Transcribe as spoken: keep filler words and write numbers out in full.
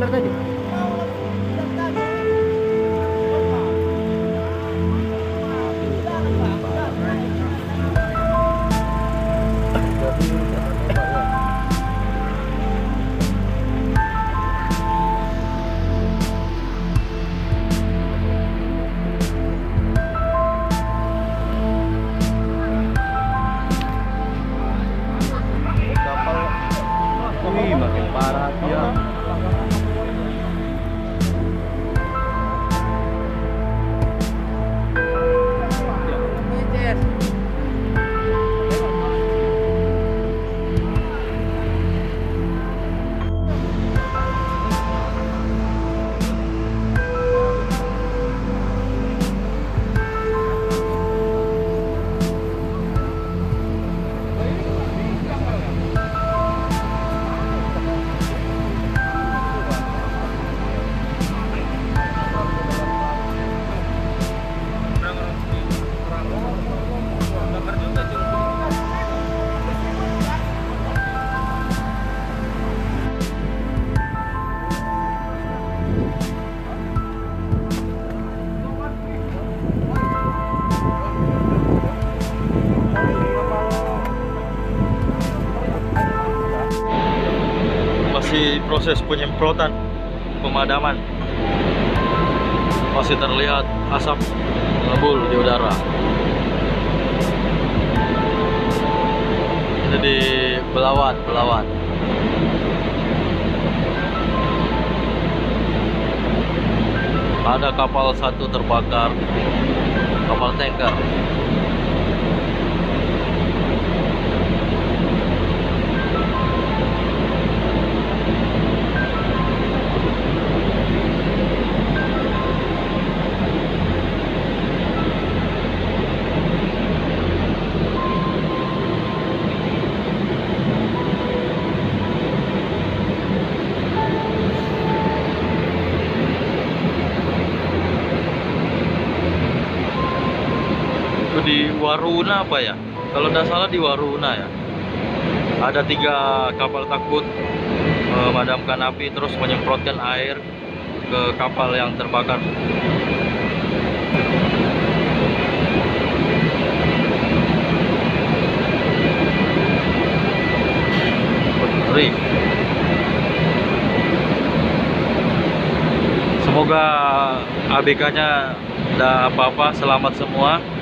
sebentar saja. Wih, makin parah dia. Masih proses penyemprotan, pemadaman. Masih terlihat asap mengepul di udara. Jadi Belawan, Belawan. Ada kapal satu terbakar, kapal tanker. Di Waruna apa ya? Kalau tidak salah di Waruna ya. Ada tiga kapal takbut memadamkan api terus menyemprotkan air ke kapal yang terbakar. Ngeri. Semoga A B K-nya tidak apa-apa, selamat semua.